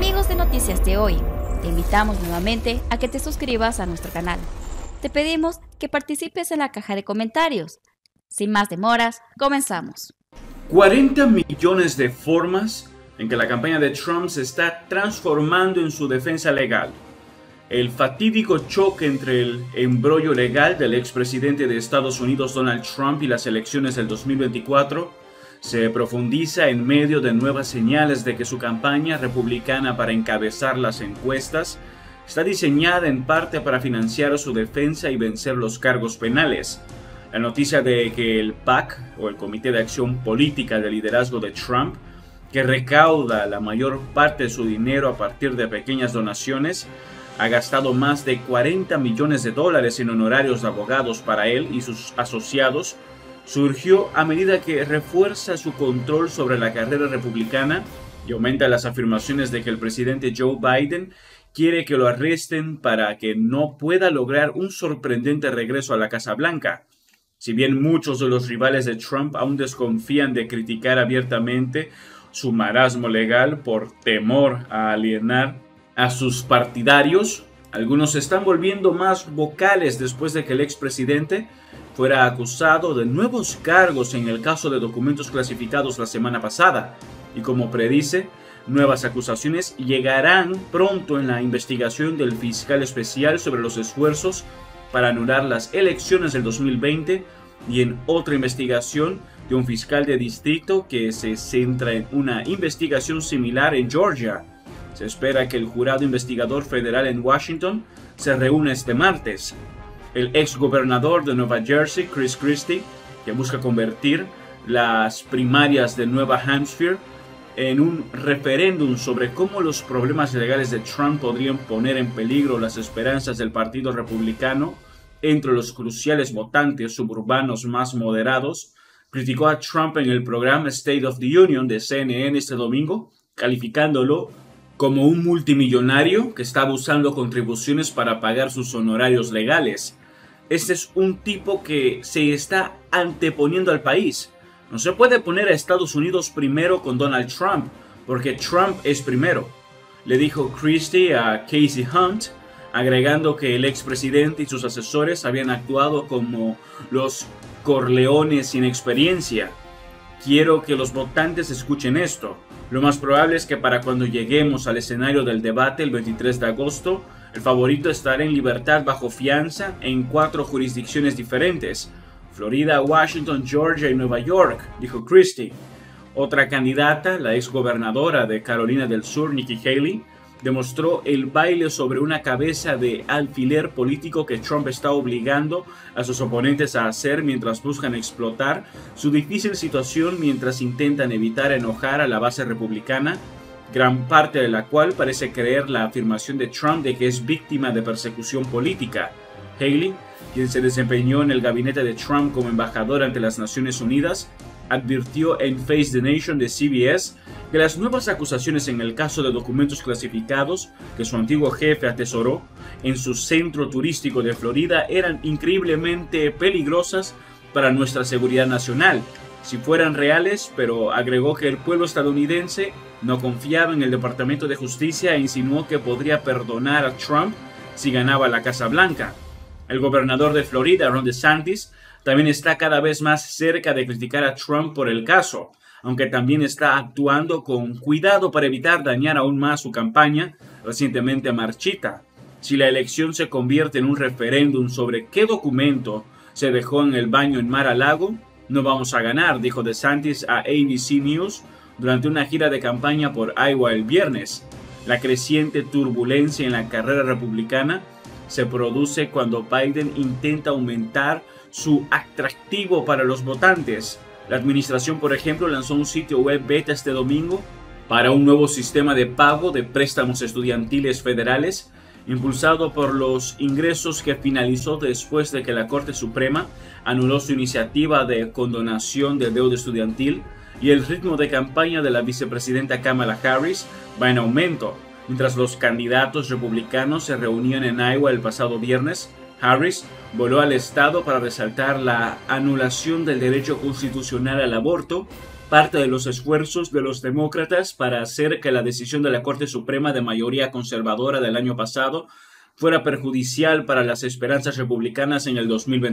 Amigos de Noticias de Hoy, te invitamos nuevamente a que te suscribas a nuestro canal. Te pedimos que participes en la caja de comentarios. Sin más demoras, comenzamos. 40 millones de formas en que la campaña de Trump se está transformando en su defensa legal. El fatídico choque entre el embrollo legal del expresidente de Estados Unidos Donald Trump y las elecciones del 2024 se profundiza en medio de nuevas señales de que su campaña republicana para encabezar las encuestas está diseñada en parte para financiar su defensa y vencer los cargos penales. La noticia de que el PAC, o el Comité de Acción Política de Liderazgo de Trump, que recauda la mayor parte de su dinero a partir de pequeñas donaciones, ha gastado más de 40 millones de dólares en honorarios de abogados para él y sus asociados, surgió a medida que refuerza su control sobre la carrera republicana y aumenta las afirmaciones de que el presidente Joe Biden quiere que lo arresten para que no pueda lograr un sorprendente regreso a la Casa Blanca. Si bien muchos de los rivales de Trump aún desconfían de criticar abiertamente su marasmo legal por temor a alienar a sus partidarios, algunos se están volviendo más vocales después de que el expresidente fuera acusado de nuevos cargos en el caso de documentos clasificados la semana pasada. Y como predice, nuevas acusaciones llegarán pronto en la investigación del fiscal especial sobre los esfuerzos para anular las elecciones del 2020 y en otra investigación de un fiscal de distrito que se centra en una investigación similar en Georgia. Se espera que el jurado investigador federal en Washington se reúna este martes. El exgobernador de Nueva Jersey, Chris Christie, que busca convertir las primarias de Nueva Hampshire en un referéndum sobre cómo los problemas legales de Trump podrían poner en peligro las esperanzas del Partido Republicano entre los cruciales votantes suburbanos más moderados, criticó a Trump en el programa State of the Union de CNN este domingo, calificándolo como un multimillonario que está usando contribuciones para pagar sus honorarios legales. Este es un tipo que se está anteponiendo al país. No se puede poner a Estados Unidos primero con Donald Trump, porque Trump es primero, le dijo Christie a Casey Hunt, agregando que el expresidente y sus asesores habían actuado como los Corleones sin experiencia. Quiero que los votantes escuchen esto. Lo más probable es que para cuando lleguemos al escenario del debate el 23 de agosto, el favorito estará en libertad bajo fianza en 4 jurisdicciones diferentes: Florida, Washington, Georgia y Nueva York, dijo Christie. Otra candidata, la exgobernadora de Carolina del Sur, Nikki Haley, demostró el baile sobre una cabeza de alfiler político que Trump está obligando a sus oponentes a hacer mientras buscan explotar su difícil situación mientras intentan evitar enojar a la base republicana, gran parte de la cual parece creer la afirmación de Trump de que es víctima de persecución política. Haley, quien se desempeñó en el gabinete de Trump como embajadora ante las Naciones Unidas, advirtió en Face the Nation de CBS que las nuevas acusaciones en el caso de documentos clasificados que su antiguo jefe atesoró en su centro turístico de Florida eran increíblemente peligrosas para nuestra seguridad nacional, si fueran reales, pero agregó que el pueblo estadounidense no confiaba en el Departamento de Justicia e insinuó que podría perdonar a Trump si ganaba la Casa Blanca. El gobernador de Florida, Ron DeSantis, también está cada vez más cerca de criticar a Trump por el caso, aunque también está actuando con cuidado para evitar dañar aún más su campaña recientemente marchita. Si la elección se convierte en un referéndum sobre qué documento se dejó en el baño en Mar-a-Lago, no vamos a ganar, dijo DeSantis a ABC News durante una gira de campaña por Iowa el viernes. La creciente turbulencia en la carrera republicana se produce cuando Biden intenta aumentar su atractivo para los votantes. La administración, por ejemplo, lanzó un sitio web beta este domingo para un nuevo sistema de pago de préstamos estudiantiles federales, impulsado por los ingresos que finalizó después de que la Corte Suprema anuló su iniciativa de condonación de deuda estudiantil, y el ritmo de campaña de la vicepresidenta Kamala Harris va en aumento. Mientras los candidatos republicanos se reunían en Iowa el pasado viernes, Harris voló al estado para resaltar la anulación del derecho constitucional al aborto, parte de los esfuerzos de los demócratas para hacer que la decisión de la Corte Suprema de mayoría conservadora del año pasado fuera perjudicial para las esperanzas republicanas en el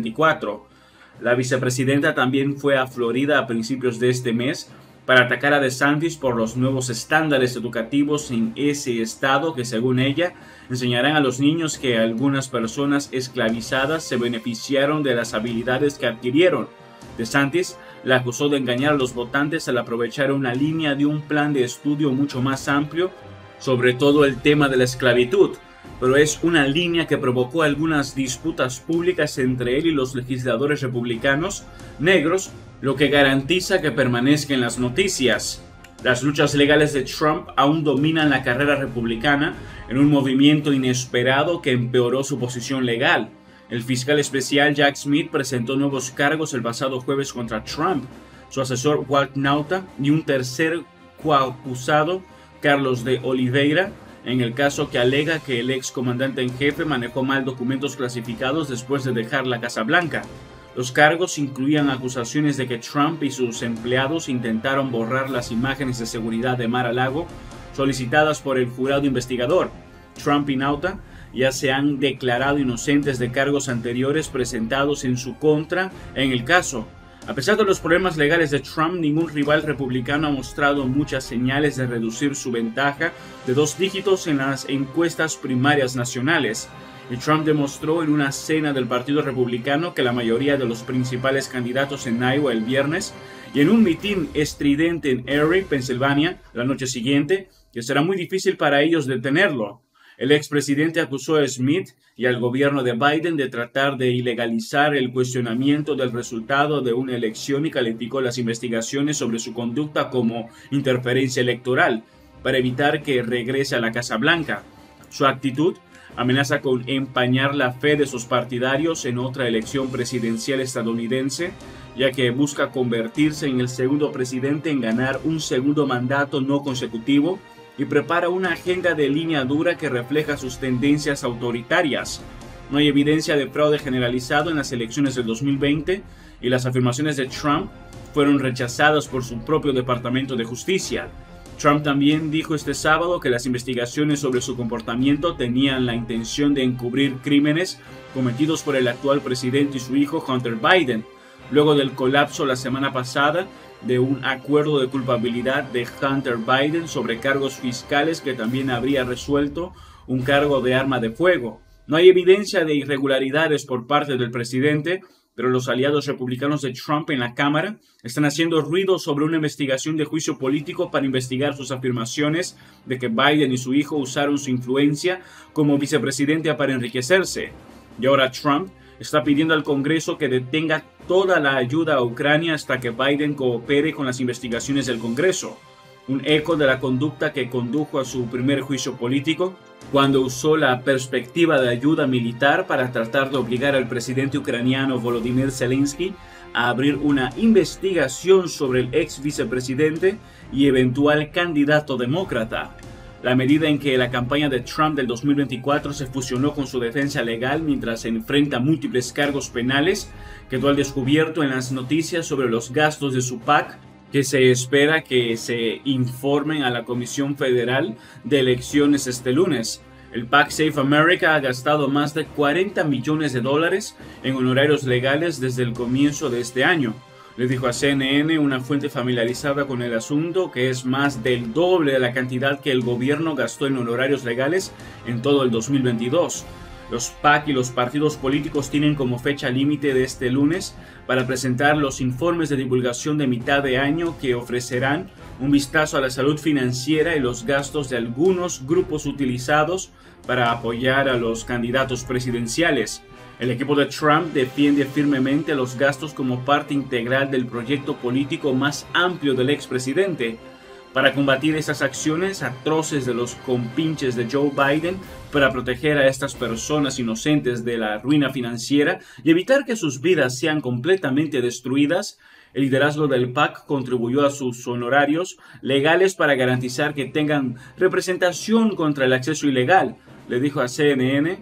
2024. La vicepresidenta también fue a Florida a principios de este mes para atacar a DeSantis por los nuevos estándares educativos en ese estado que, según ella, enseñarán a los niños que algunas personas esclavizadas se beneficiaron de las habilidades que adquirieron. DeSantis la acusó de engañar a los votantes al aprovechar una línea de un plan de estudio mucho más amplio sobre todo el tema de la esclavitud, pero es una línea que provocó algunas disputas públicas entre él y los legisladores republicanos negros, lo que garantiza que permanezca en las noticias. Las luchas legales de Trump aún dominan la carrera republicana en un movimiento inesperado que empeoró su posición legal. El fiscal especial Jack Smith presentó nuevos cargos el pasado jueves contra Trump, su asesor Walt Nauta y un tercer coacusado, Carlos de Oliveira, en el caso que alega que el ex comandante en jefe manejó mal documentos clasificados después de dejar la Casa Blanca. Los cargos incluían acusaciones de que Trump y sus empleados intentaron borrar las imágenes de seguridad de Mar-a-Lago solicitadas por el jurado investigador. Trump y Nauta ya se han declarado inocentes de cargos anteriores presentados en su contra en el caso. A pesar de los problemas legales de Trump, ningún rival republicano ha mostrado muchas señales de reducir su ventaja de 2 dígitos en las encuestas primarias nacionales. Y Trump demostró en una cena del Partido Republicano que la mayoría de los principales candidatos en Iowa el viernes y en un mitin estridente en Erie, Pensilvania, la noche siguiente, que será muy difícil para ellos detenerlo. El expresidente acusó a Smith y al gobierno de Biden de tratar de ilegalizar el cuestionamiento del resultado de una elección y calificó las investigaciones sobre su conducta como interferencia electoral para evitar que regrese a la Casa Blanca. Su actitud amenaza con empañar la fe de sus partidarios en otra elección presidencial estadounidense, ya que busca convertirse en el segundo presidente en ganar un segundo mandato no consecutivo y prepara una agenda de línea dura que refleja sus tendencias autoritarias. No hay evidencia de fraude generalizado en las elecciones del 2020 y las afirmaciones de Trump fueron rechazadas por su propio Departamento de Justicia. Trump también dijo este sábado que las investigaciones sobre su comportamiento tenían la intención de encubrir crímenes cometidos por el actual presidente y su hijo Hunter Biden, luego del colapso la semana pasada de un acuerdo de culpabilidad de Hunter Biden sobre cargos fiscales que también habría resuelto un cargo de arma de fuego. No hay evidencia de irregularidades por parte del presidente, pero los aliados republicanos de Trump en la Cámara están haciendo ruido sobre una investigación de juicio político para investigar sus afirmaciones de que Biden y su hijo usaron su influencia como vicepresidente para enriquecerse. Y ahora Trump está pidiendo al Congreso que detenga toda la ayuda a Ucrania hasta que Biden coopere con las investigaciones del Congreso. Un eco de la conducta que condujo a su primer juicio político, cuando usó la perspectiva de ayuda militar para tratar de obligar al presidente ucraniano Volodymyr Zelensky a abrir una investigación sobre el ex vicepresidente y eventual candidato demócrata. La medida en que la campaña de Trump del 2024 se fusionó con su defensa legal mientras se enfrenta múltiples cargos penales quedó al descubierto en las noticias sobre los gastos de su PAC, que se espera que se informen a la Comisión Federal de Elecciones este lunes. El PAC Safe America ha gastado más de $40 millones en honorarios legales desde el comienzo de este año. Le dijo a CNN una fuente familiarizada con el asunto que es más del doble de la cantidad que el gobierno gastó en honorarios legales en todo el 2022. Los PAC y los partidos políticos tienen como fecha límite de este lunes para presentar los informes de divulgación de mitad de año que ofrecerán un vistazo a la salud financiera y los gastos de algunos grupos utilizados para apoyar a los candidatos presidenciales. El equipo de Trump defiende firmemente los gastos como parte integral del proyecto político más amplio del expresidente, para combatir esas acciones atroces de los compinches de Joe Biden, para proteger a estas personas inocentes de la ruina financiera y evitar que sus vidas sean completamente destruidas. El liderazgo del PAC contribuyó a sus honorarios legales para garantizar que tengan representación contra el acceso ilegal, le dijo a CNN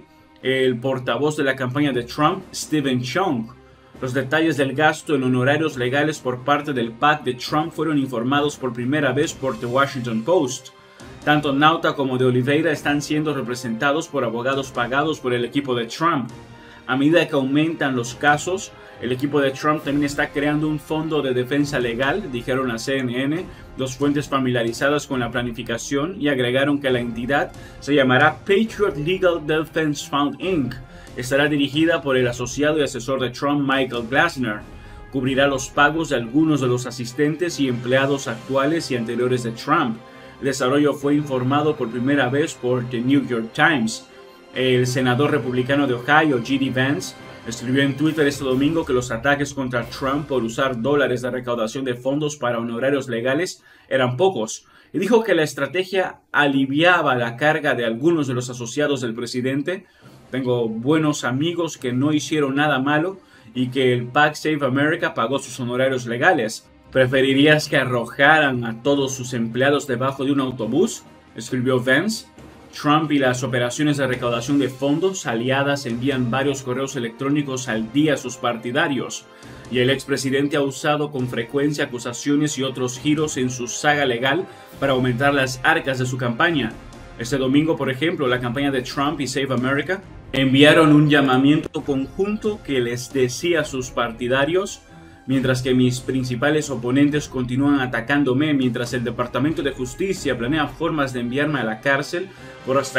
el portavoz de la campaña de Trump, Stephen Chung. Los detalles del gasto en honorarios legales por parte del PAC de Trump fueron informados por primera vez por The Washington Post. Tanto Nauta como de Oliveira están siendo representados por abogados pagados por el equipo de Trump. A medida que aumentan los casos, el equipo de Trump también está creando un fondo de defensa legal, dijeron a CNN, dos fuentes familiarizadas con la planificación, y agregaron que la entidad se llamará Patriot Legal Defense Fund Inc. Estará dirigida por el asociado y asesor de Trump, Michael Glasner. Cubrirá los pagos de algunos de los asistentes y empleados actuales y anteriores de Trump. El desarrollo fue informado por primera vez por The New York Times. El senador republicano de Ohio, J.D. Vance, escribió en Twitter este domingo que los ataques contra Trump por usar dólares de recaudación de fondos para honorarios legales eran pocos, y dijo que la estrategia aliviaba la carga de algunos de los asociados del presidente. Tengo buenos amigos que no hicieron nada malo y que el PAC Save America pagó sus honorarios legales. ¿Preferirías que arrojaran a todos sus empleados debajo de un autobús?, escribió Vance. Trump y las operaciones de recaudación de fondos aliadas envían varios correos electrónicos al día a sus partidarios, y el expresidente ha usado con frecuencia acusaciones y otros giros en su saga legal para aumentar las arcas de su campaña. Este domingo, por ejemplo, la campaña de Trump y Save America enviaron un llamamiento conjunto que les decía a sus partidarios: mientras que mis principales oponentes continúan atacándome, mientras el Departamento de Justicia planea formas de enviarme a la cárcel por hasta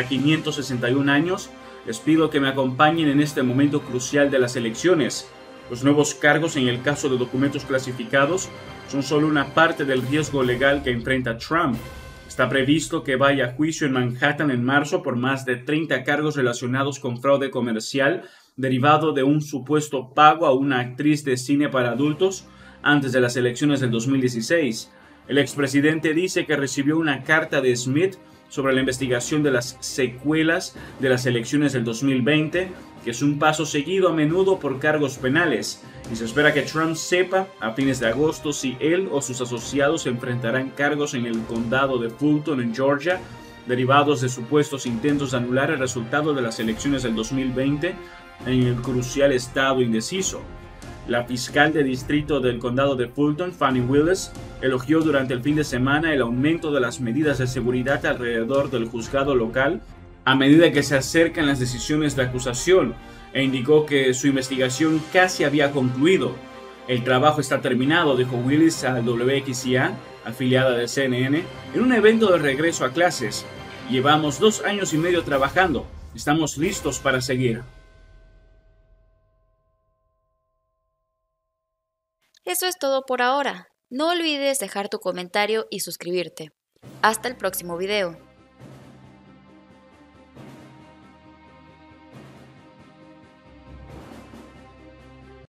561 años, les pido que me acompañen en este momento crucial de las elecciones. Los nuevos cargos en el caso de documentos clasificados son solo una parte del riesgo legal que enfrenta Trump. Está previsto que vaya a juicio en Manhattan en marzo por más de 30 cargos relacionados con fraude comercial derivado de un supuesto pago a una actriz de cine para adultos antes de las elecciones del 2016. El expresidente dice que recibió una carta de Smith sobre la investigación de las secuelas de las elecciones del 2020, que es un paso seguido a menudo por cargos penales, y se espera que Trump sepa a fines de agosto si él o sus asociados enfrentarán cargos en el condado de Fulton, en Georgia, derivados de supuestos intentos de anular el resultado de las elecciones del 2020 en el crucial estado indeciso. La fiscal de distrito del condado de Fulton, Fani Willis, elogió durante el fin de semana el aumento de las medidas de seguridad alrededor del juzgado local a medida que se acercan las decisiones de acusación, e indicó que su investigación casi había concluido. El trabajo está terminado, dijo Willis a WXIA, afiliada de CNN, en un evento de regreso a clases. Llevamos 2 años y medio trabajando. Estamos listos para seguir. Eso es todo por ahora. No olvides dejar tu comentario y suscribirte. Hasta el próximo video.